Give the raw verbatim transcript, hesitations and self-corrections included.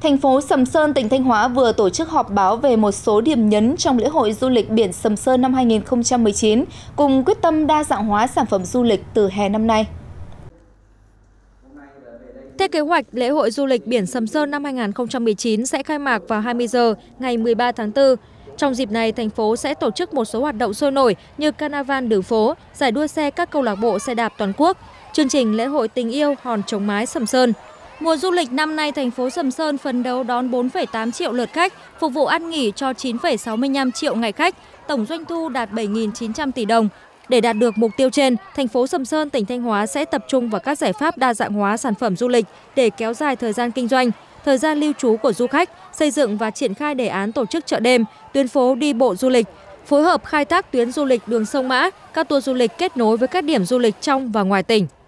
Thành phố Sầm Sơn, tỉnh Thanh Hóa vừa tổ chức họp báo về một số điểm nhấn trong lễ hội du lịch biển Sầm Sơn năm hai nghìn không trăm mười chín, cùng quyết tâm đa dạng hóa sản phẩm du lịch từ hè năm nay. Theo kế hoạch, lễ hội du lịch biển Sầm Sơn năm hai nghìn không trăm mười chín sẽ khai mạc vào hai mươi giờ ngày mười ba tháng tư. Trong dịp này, thành phố sẽ tổ chức một số hoạt động sôi nổi như Carnival đường phố, giải đua xe các câu lạc bộ xe đạp toàn quốc, chương trình lễ hội tình yêu hòn chống mái Sầm Sơn. Mùa du lịch năm nay, thành phố Sầm Sơn phấn đấu đón bốn phẩy tám triệu lượt khách, phục vụ ăn nghỉ cho chín phẩy sáu mươi lăm triệu ngày khách, tổng doanh thu đạt bảy nghìn chín trăm tỷ đồng. Để đạt được mục tiêu trên, thành phố Sầm Sơn, tỉnh Thanh Hóa sẽ tập trung vào các giải pháp đa dạng hóa sản phẩm du lịch để kéo dài thời gian kinh doanh, thời gian lưu trú của du khách, xây dựng và triển khai đề án tổ chức chợ đêm, tuyến phố đi bộ du lịch, phối hợp khai thác tuyến du lịch đường sông Mã, các tour du lịch kết nối với các điểm du lịch trong và ngoài tỉnh.